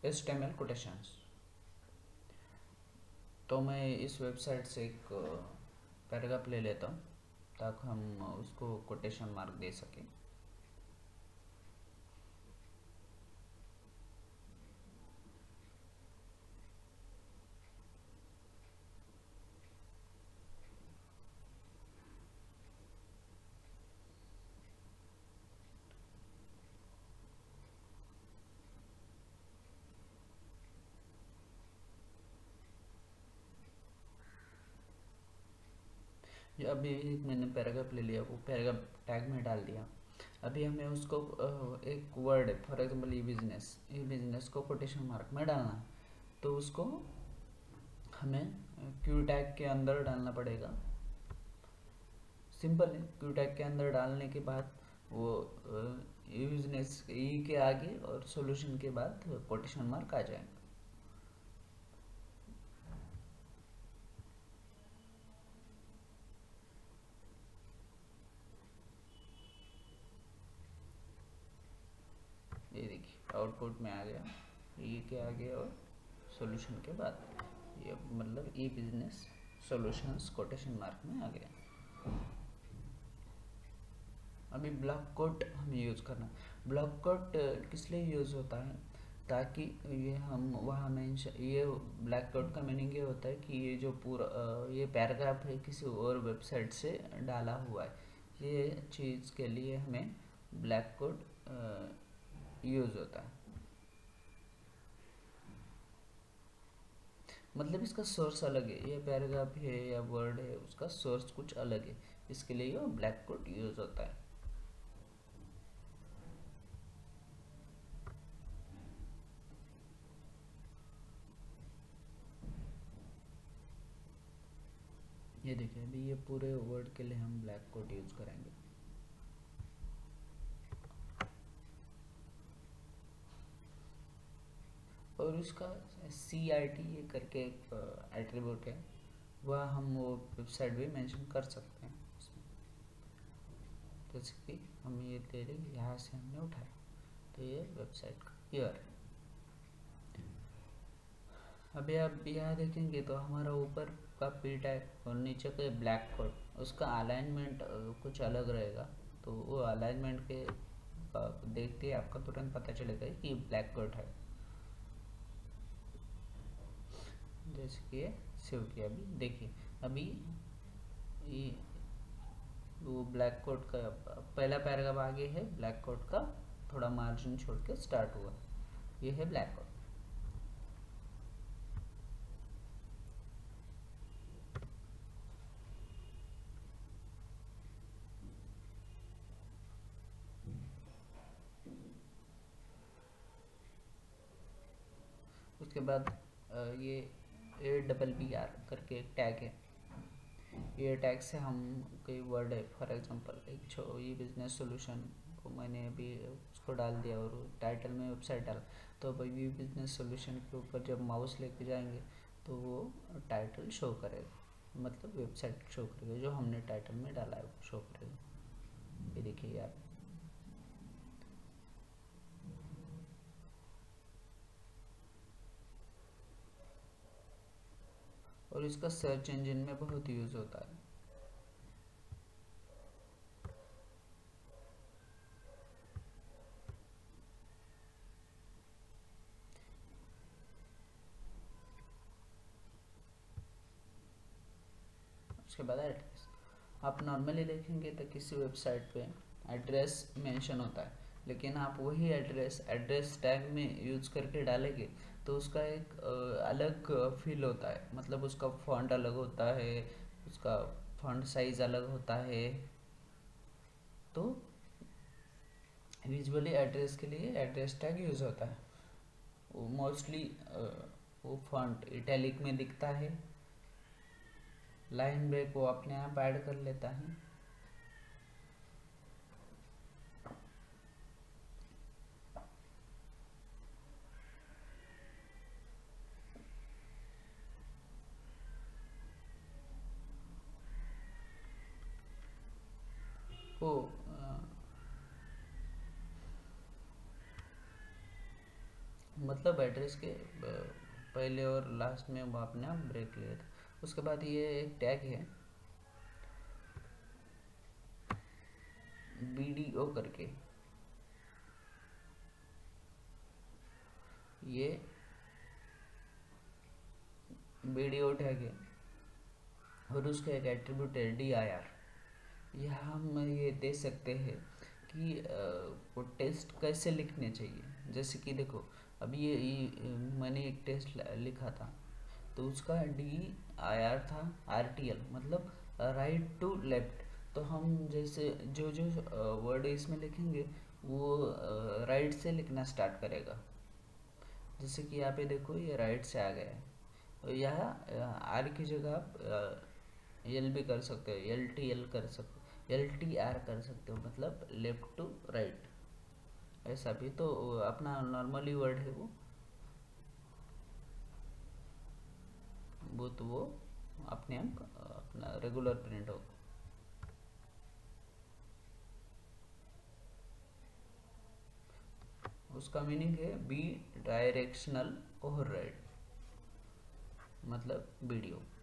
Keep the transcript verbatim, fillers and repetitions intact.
H T M L quotations. तो मैं इस वेबसाइट से एक पैराग्राफ ले लेता हूँ ताकि हम उसको कोटेशन मार्क दे सकें। ये अभी एक मैंने पैराग्राफ ले लिया, वो पैराग्राफ टैग में डाल दिया। अभी हमें उसको अ, एक वर्ड है, for example e business, e business को कोटेशन मार्क में डालना है, तो उसको हमें क्यू टैग के अंदर डालना पड़ेगा। सिंपल है, क्यू टैग के अंदर डालने के बाद वो ई बिजनेस ई के आगे और सॉल्यूशन के बाद कोटेशन मार्क आ जाएगा। ये देखिए आउटपुट में आ गया, ई के आगे और सॉल्यूशन के बाद, ये मतलब e business solutions quotation mark में आ गया। अभी ब्लॉक कोट हमें यूज़ करना। ब्लॉक कोट किस लिए यूज़ होता है, ताकि ये हम वहाँ मेंशन, ये ब्लैक कोट का मीनिंग ये होता है कि ये जो पूरा ये पैराग्राफ है किसी और वेबसाइट से डाला हुआ है, ये चीज़ के लिए हमें ब्लैक कोट यूज़ होता है। मतलब इसका सोर्स अलग है, ये पैराग्राफ है या वर्ड है उसका सोर्स कुछ अलग है, इसके लिए ये ब्लैक कोट यूज़ होता है। ये देखिए अभी ये पूरे वर्ड के लिए हम ब्लैक कोट यूज़ करेंगे। और उसका सी आई टी ये करके एक एट्रीब्यूट है, वह हम वो वेबसाइट भी मेंशन कर सकते हैं इसमें। जैसे कि हम ये ले रहे यहाँ से हमने उठाया, तो ये वेबसाइट का ईयर है। अभी आप यहाँ देखेंगे तो हमारा ऊपर का पी टैग और नीचे का ब्लैक कोट, उसका अलाइनमेंट कुछ अलग रहेगा। तो वो अलाइनमेंट के देखते ही आपका तुरंत पता चलेगा कि ब्लैक कोट है। जैसे कि सेव किया, अभी देखिए अभी ये वो ब्लैक कोट का पहला पैराग्राफ आगे है, ब्लैक कोट का थोड़ा मार्जिन छोड़ के स्टार्ट हुआ, ये है ब्लैक कोट। उसके बाद ये ए डबल बी आर करके एक टैग है, ये टैग से हम कोई वर्ड है, फॉर एग्जांपल एक छो ये बिजनेस सॉल्यूशन को मैंने अभी उसको डाल दिया और टाइटल में वेबसाइट डाला, तो अब ये बिजनेस सॉल्यूशन के ऊपर जब माउस लेके जाएंगे तो वो टाइटल शो करेगा, मतलब वेबसाइट शो करेगा, जो हमने टाइटल में डाला है वो शो करेगा। ये देखिए यार, और इसका सर्च इंजन में बहुत यूज़ होता है। उसके बाद एड्रेस, आप नॉर्मली देखेंगे तो किसी वेबसाइट पे एड्रेस मेंशन होता है, लेकिन आप वही एड्रेस एड्रेस टैग में यूज़ करके डालेंगे तो उसका एक अ, अलग फील होता है, मतलब उसका फॉन्ट अलग होता है, उसका फॉन्ट साइज़ अलग होता है। तो विजुअली एड्रेस के लिए एड्रेस टैग यूज़ होता है। वो मोस्टली वो फॉन्ट इटैलिक में दिखता है, लाइन ब्रेक वो अपने आप ऐड कर लेता है। वो मतलब एड्रेस के अ, पहले और लास्ट में वो आपने आप ब्रेक लिया था। उसके बाद ये एक टैग है बी डी ओ करके, ये बी डी ओ टैग है और उसका एक एट्रीब्यूट है डी आई आर। यहाँ हम ये दे सकते हैं कि अ, वो टेस्ट कैसे लिखने चाहिए। जैसे कि देखो अभी ये, ये मैंने एक टेस्ट लिखा था तो उसका डी आई आर था आर टी एल, मतलब राइट टू लेफ्ट। तो हम जैसे जो जो वर्ड इसमें लिखेंगे वो राइट से लिखना स्टार्ट करेगा। जैसे कि यहाँ पे देखो ये राइट से आ गया है, और यहाँ आर की जगह आप एल भी कर सकते हो, एल टी एल कर सकते हो, एल टी आर कर सकते हो, मतलब लेफ्ट टू राइट। ऐसा भी तो अपना नॉर्मली वर्ड है वो वो तो वो अपने आप अपना रेगुलर प्रिंट होगा। उसका मीनिंग है बी डायरेक्शनल ओवरराइड, मतलब वीडियो।